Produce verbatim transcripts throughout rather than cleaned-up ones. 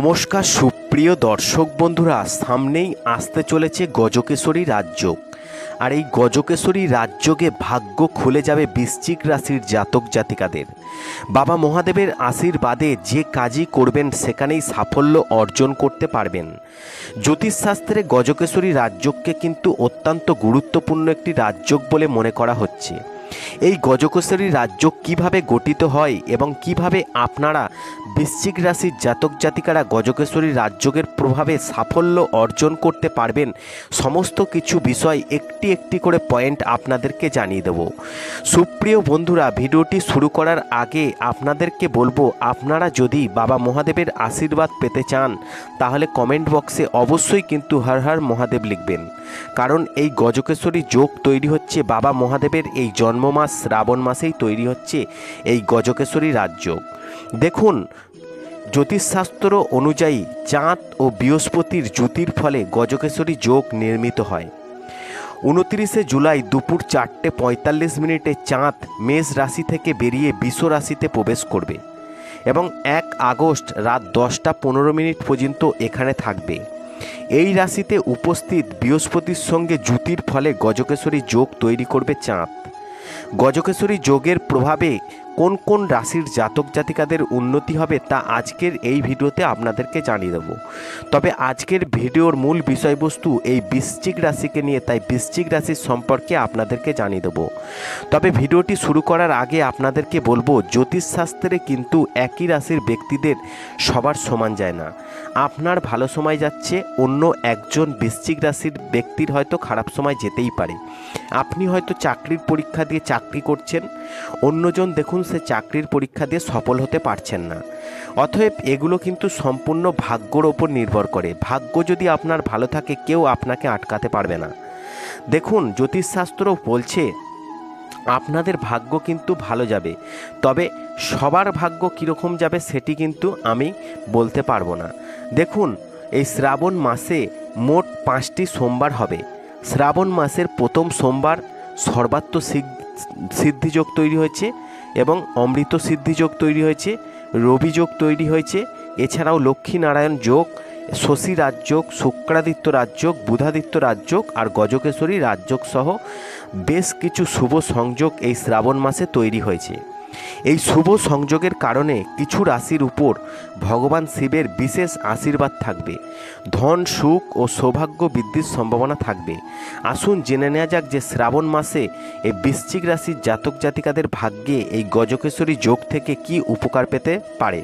নমস্কার সুপ্রিয় দর্শক বন্ধুরা, সামনেই আসতে চলেছে গজকেশরী রাজযোগ। আর এই গজকেশরী রাজযোগে ভাগ্য খুলে যাবে বৃশ্চিক রাশির জাতক জাতিকাদের। বাবা মহাদেবের আশীর্বাদে যে কাজই করবেন সেখানেই সাফল্য অর্জন করতে পারবেন। জ্যোতিষশাস্ত্রে গজকেশরী রাজযোগকে কিন্তু অত্যন্ত গুরুত্বপূর্ণ একটি রাজযোগ বলে মনে করা হচ্ছে। এই গজকেশরী রাজযোগ কিভাবে গঠিত হয় এবং কিভাবে আপনারা বৃশ্চিক রাশির জাতক জাতিকারা গজকেশরী রাজযোগের প্রভাবে সাফল্য অর্জন করতে পারবেন, সমস্ত কিছু বিষয় একটি একটি করে পয়েন্ট আপনাদেরকে জানিয়ে দেব। সুপ্রিয় বন্ধুরা, ভিডিওটি শুরু করার আগে আপনাদেরকে বলবো, আপনারা যদি বাবা মহাদেবের আশীর্বাদ পেতে চান তাহলে কমেন্ট বক্সে অবশ্যই কিন্তু হর হর মহাদেব লিখবেন। কারণ এই গজকেশরী যোগ তৈরি হচ্ছে বাবা মহাদেবের এই জন্মমাস শ্রাবণ মাসেই তৈরি হচ্ছে এই গজকেশরী রাজযোগ। দেখুন, জ্যোতিষশাস্ত্র অনুযায়ী চাঁদ ও বৃহস্পতির জ্যোতির ফলে গজকেশরী যোগ নির্মিত হয়। উনত্রিশে জুলাই দুপুর চারটে পঁয়তাল্লিশ মিনিটে চাঁদ মেষ রাশি থেকে বেরিয়ে বৃষ রাশিতে প্রবেশ করবে এবং এক আগস্ট রাত দশটা পনেরো মিনিট পর্যন্ত এখানে থাকবে। এই রাশিতে উপস্থিত বৃহস্পতির সঙ্গে জ্যোতির ফলে গজকেশরী যোগ তৈরি করবে চাঁদ। গজকেশরী যোগের প্রভাবে কোন কোন রাশির জাতক জাতিকাদের উন্নতি হবে তা আজকের এই ভিডিওতে আপনাদেরকে জানিয়ে দেব। তবে আজকের ভিডিওর মূল বিষয়বস্তু এই বৃশ্চিক রাশিকে নিয়ে, তাই বৃশ্চিক রাশির সম্পর্কে আপনাদেরকে জানিয়ে দেব। তবে ভিডিওটি শুরু করার আগে আপনাদেরকে বলবো, জ্যোতিষশাস্ত্রে কিন্তু একই রাশির ব্যক্তিদের সবার সমান যায় না। আপনার ভালো সময় যাচ্ছে, অন্য একজন বৃশ্চিক রাশির ব্যক্তির হয়তো খারাপ সময় যেতেই পারে। আপনি হয়তো চাকরির পরীক্ষা দিয়ে চাকরি করছেন, অন্যজন দেখুন সে চাকরির পরীক্ষা দিয়ে সফল হতে পারছেন না। অতএব এগুলো কিন্তু সম্পূর্ণ ভাগ্যর ওপর নির্ভর করে। ভাগ্য যদি আপনার ভালো থাকে, কেউ আপনাকে আটকাতে পারবে না। দেখুন, জ্যোতিষশাস্ত্র বলছে আপনাদের ভাগ্য কিন্তু ভালো যাবে, তবে সবার ভাগ্য কীরকম যাবে সেটি কিন্তু আমি বলতে পারবো না। দেখুন, এই শ্রাবণ মাসে মোট পাঁচটি সোমবার হবে। শ্রাবণ মাসের প্রথম সোমবার সর্বাত্ম সিদ্ধিযোগ তৈরি হয়েছে এবং অমৃত সিদ্ধিযোগ তৈরি হয়েছে, রবি যোগ তৈরি হয়েছে, এছাড়াও লক্ষ্মীনারায়ণ যোগ, শশী রাজযোগ, শুক্রাদিত্য রাজযোগ, বুধাদিত্য রাজযোগ আর গজকেশরী রাজযোগ সহ বেশ কিছু শুভ সংযোগ এই শ্রাবণ মাসে তৈরি হয়েছে। এই শুভ সংযোগের কারণে কিছু রাশির উপর ভগবান শিবের বিশেষ আশীর্বাদ থাকবে। ধন, সুখ ও সৌভাগ্য বৃদ্ধির সম্ভাবনা থাকবে। আসুন জেনে নেওয়া যাক যে শ্রাবণ মাসে এই বৃশ্চিক রাশির জাতক জাতিকাদের ভাগ্যে এই গজকেশরী যোগ থেকে কি উপকার পেতে পারে।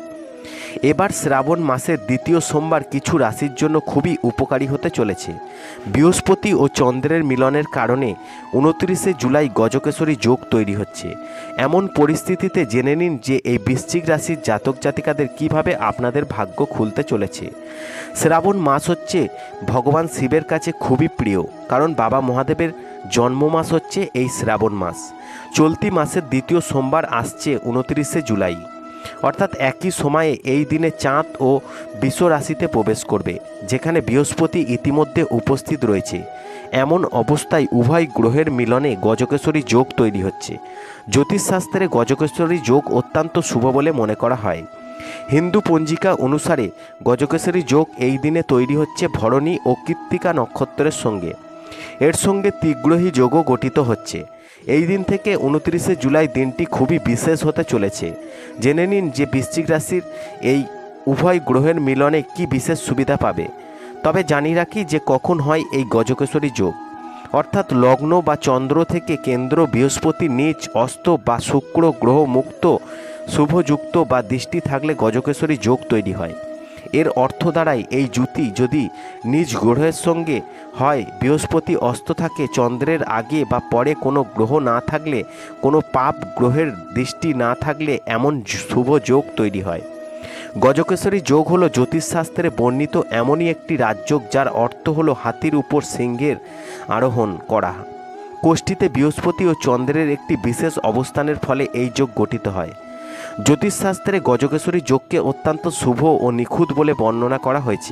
এবার শ্রাবণ মাসের দ্বিতীয় সোমবার কিছু রাশির জন্য খুবই উপকারী হতে চলেছে। বৃহস্পতি ও চন্দ্রের মিলনের কারণে উনত্রিশে জুলাই গজকেশরী যোগ তৈরি হচ্ছে। এমন পরিস্থিতিতে জেনে নিন যে এই বৃশ্চিক রাশির জাতক জাতিকাদের কিভাবে আপনাদের ভাগ্য খুলতে চলেছে। শ্রাবণ মাস হচ্ছে ভগবান শিবের কাছে খুবই প্রিয়, কারণ বাবা মহাদেবের জন্ম মাস হচ্ছে এই শ্রাবণ মাস। চলতি মাসের দ্বিতীয় সোমবার আসছে উনত্রিশে জুলাই, অর্থাৎ একই সময়ে এই দিনে চাঁদ ও বৃষ রাশিতে প্রবেশ করবে, যেখানে বৃহস্পতি ইতিমধ্যে উপস্থিত রয়েছে। এমন অবস্থায় উভয় গ্রহের মিলনে গজকেশরী যোগ তৈরি হচ্ছে। জ্যোতিষশাস্ত্রে গজকেশরী যোগ অত্যন্ত শুভ বলে মনে করা হয়। হিন্দু পঞ্জিকা অনুসারে গজকেশরী যোগ এই দিনে তৈরি হচ্ছে ভরণী ও কৃত্তিকা নক্ষত্রের সঙ্গে। এর সঙ্গে ত্রিগ্রহী যোগও গঠিত হচ্ছে। এই দিন থেকে উনত্রিশে জুলাই দিনটি খুবই বিশেষ হতে চলেছে। জেনে নিন যে বৃশ্চিক রাশির এই উভয় গ্রহের মিলনে কি বিশেষ সুবিধা পাবে। তবে জানিয়ে রাখি যে কখন হয় এই গজকেশরী যোগ, অর্থাৎ লগ্ন বা চন্দ্র থেকে কেন্দ্র বৃহস্পতি নিচ, অস্ত বা শুক্র গ্রহ মুক্ত, শুভযুক্ত বা দৃষ্টি থাকলে গজকেশরী যোগ তৈরি হয়। এর অর্থ দাঁড়ায় এই জ্যোতি যদি নিজ গ্রহের সঙ্গে হয়, বৃহস্পতি অস্ত থাকে, চন্দ্রের আগে বা পরে কোনো গ্রহ না থাকলে, কোনো পাপ গ্রহের দৃষ্টি না থাকলে এমন শুভ যোগ তৈরি হয়। গজকেশরী যোগ হলো জ্যোতিষশাস্ত্রে বর্ণিত এমনই একটি রাজযোগ যার অর্থ হলো হাতির উপর সিংহের আরোহণ করা। কোষ্ঠীতে বৃহস্পতি ও চন্দ্রের একটি বিশেষ অবস্থানের ফলে এই যোগ গঠিত হয়। জ্যোতিষশাস্ত্রে গজকেশরী যোগকে অত্যন্ত শুভ ও নিখুঁত বলে বর্ণনা করা হয়েছে।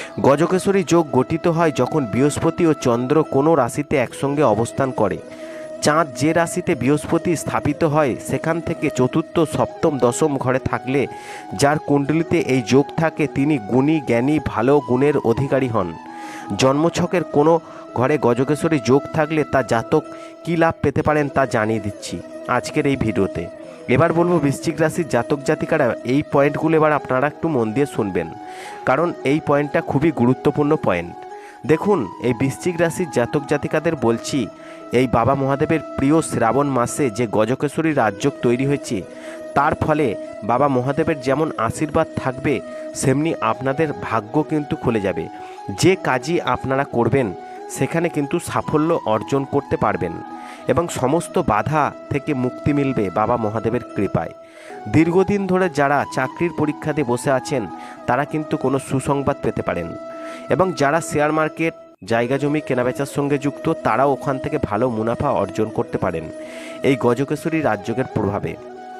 গজকেশরী যোগ গঠিত হয় যখন বৃহস্পতি ও চন্দ্র কোনো রাশিতে একসঙ্গে অবস্থান করে। চাঁদ যে রাশিতে বৃহস্পতি স্থাপিত হয় সেখান থেকে চতুর্থ সপ্তম দশম ঘরে থাকলে যার কুণ্ডলিতে এই যোগ থাকে তিনি গুণী জ্ঞানী ভালো গুণের অধিকারী হন। জন্মছকের কোনো ঘরে গজকেশরী যোগ থাকলে তা জাতক কী লাভ পেতে পারেন তা জানিয়ে দিচ্ছি আজকের এই ভিডিওতে। এবার বলবো বৃশ্চিক রাশির জাতক জাতিকারা এই পয়েন্টগুলো এবার আপনারা একটু মন দিয়ে শুনবেন, কারণ এই পয়েন্টটা খুবই গুরুত্বপূর্ণ পয়েন্ট। দেখুন, এই বৃশ্চিক রাশির জাতক জাতিকাদের বলছি, এই বাবা মহাদেবের প্রিয় শ্রাবণ মাসে যে গজকেশরী রাজযোগ তৈরি হয়েছে তার ফলে বাবা মহাদেবের যেমন আশীর্বাদ থাকবে সেমনি আপনাদের ভাগ্য কিন্তু খুলে যাবে। যে কাজই আপনারা করবেন সেখানে কিন্তু সাফল্য অর্জন করতে পারবেন এবং সমস্ত বাধা থেকে মুক্তি মিলবে বাবা মহাদেবের কৃপায়। দীর্ঘদিন ধরে যারা চাকরির পরীক্ষা দিয়ে বসে আছেন তারা কিন্তু কোনো সুসংবাদ পেতে পারেন এবং যারা শেয়ার মার্কেট জায়গা জমি কেনাবেচার সঙ্গে যুক্ত তারাও ওখান থেকে ভালো মুনাফা অর্জন করতে পারেন এই গজকেশরী রাজযোগের প্রভাবে।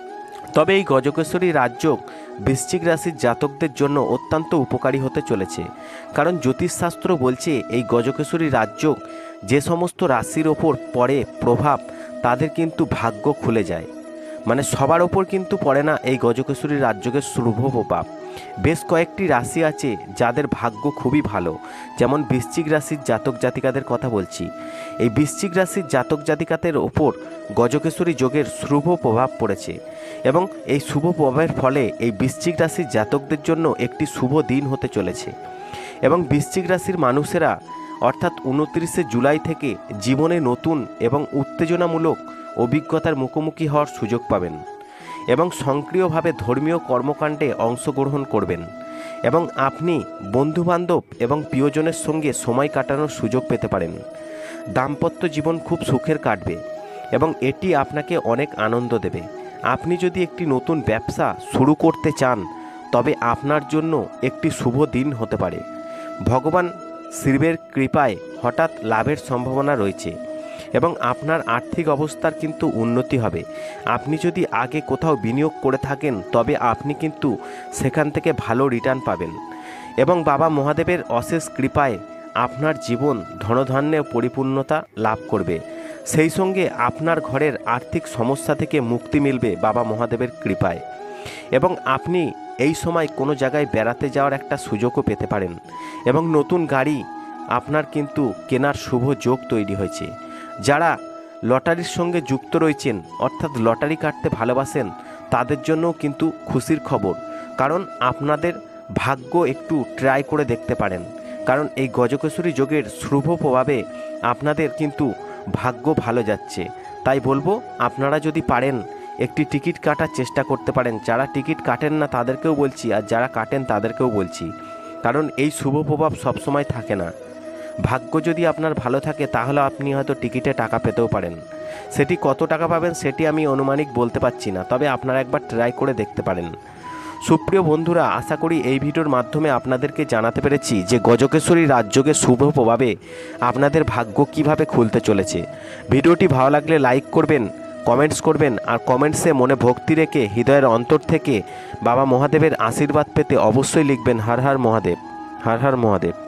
তবে এই গজকেশরী রাজযোগ বৃশ্চিক রাশির জাতকদের জন্য অত্যন্ত উপকারী হতে চলেছে, কারণ জ্যোতিষশাস্ত্র বলছে এই গজকেশরী রাজযোগ যে সমস্ত রাশির ওপর পড়ে প্রভাব তাদের কিন্তু ভাগ্য খুলে যায়। মানে সবার ওপর কিন্তু পড়ে না এই গজকেশরী রাজযোগের শুভ প্রভাব। বেশ কয়েকটি রাশি আছে যাদের ভাগ্য খুবই ভালো, যেমন বৃশ্চিক রাশির জাতক জাতিকাদের কথা বলছি। এই বৃশ্চিক রাশির জাতক জাতিকাদের ওপর গজকেশরী যোগের শুভ প্রভাব পড়েছে এবং এই শুভ প্রভাবের ফলে এই বৃশ্চিক রাশির জাতকদের জন্য একটি শুভ দিন হতে চলেছে এবং বৃশ্চিক রাশির মানুষেরা অর্থাৎ উনত্রিশে জুলাই থেকে জীবনে নতুন এবং উত্তেজনামূলক অভিজ্ঞতার মুখোমুখি হওয়ার সুযোগ পাবেন এবং সক্রিয়ভাবে ধর্মীয় কর্মকাণ্ডে অংশগ্রহণ করবেন এবং আপনি বন্ধুবান্ধব এবং প্রিয়জনের সঙ্গে সময় কাটানোর সুযোগ পেতে পারেন। দাম্পত্য জীবন খুব সুখের কাটবে এবং এটি আপনাকে অনেক আনন্দ দেবে। আপনি যদি একটি নতুন ব্যবসা শুরু করতে চান তবে আপনার জন্য একটি শুভ দিন হতে পারে। ভগবান শিবের কৃপায় হঠাৎ লাভের সম্ভাবনা রয়েছে এবং আপনার আর্থিক অবস্থার কিন্তু উন্নতি হবে। আপনি যদি আগে কোথাও বিনিয়োগ করে থাকেন তবে আপনি কিন্তু সেখান থেকে ভালো রিটার্ন পাবেন এবং বাবা মহাদেবের অশেষ কৃপায় আপনার জীবন ধনধান্যে পরিপূর্ণতা লাভ করবে। সেই সঙ্গে আপনার ঘরের আর্থিক সমস্যা থেকে মুক্তি মিলবে বাবা মহাদেবের কৃপায় এবং আপনি এই সময় কোনো জায়গায় বেড়াতে যাওয়ার একটা সুযোগও পেতে পারেন এবং নতুন গাড়ি আপনার কিন্তু কেনার শুভ যোগ তৈরি হয়েছে। যারা লটারির সঙ্গে যুক্ত রয়েছেন অর্থাৎ লটারি কাটতে ভালোবাসেন তাদের জন্যও কিন্তু খুশির খবর, কারণ আপনাদের ভাগ্য একটু ট্রাই করে দেখতে পারেন, কারণ এই গজকেশরী যোগের শুভ প্রভাবে আপনাদের কিন্তু ভাগ্য ভালো যাচ্ছে। তাই বলবো আপনারা যদি পারেন একটি টিকিট কাটার চেষ্টা করতে পারেন। যারা টিকিট কাটেন না তাদেরকেও বলছি আর যারা কাটেন তাদেরকেও বলছি, কারণ এই শুভ প্রভাব সবসময় থাকে না। ভাগ্য যদি আপনার ভালো থাকে তাহলে আপনি হয়তো টিকিটে টাকা পেতেও পারেন। সেটি কত টাকা পাবেন সেটি আমি আনুমানিক বলতে পারছি না, তবে আপনারা একবার ট্রাই করে দেখতে পারেন। সুপ্রিয় বন্ধুরা, আশা করি এই ভিডিওর মাধ্যমে আপনাদেরকে জানাতে পেরেছি যে গজকেশরী রাজযোগের শুভ প্রভাবে আপনাদের ভাগ্য কিভাবে খুলতে চলেছে। ভিডিওটি ভালো লাগলে লাইক করবেন, কমেন্টস করবেন আর কমেন্টসে মনে ভক্তি রেখে হৃদয়ের অন্তর থেকে বাবা মহাদেবের আশীর্বাদ পেতে অবশ্যই লিখবেন হর হর মহাদেব, হর হর মহাদেব।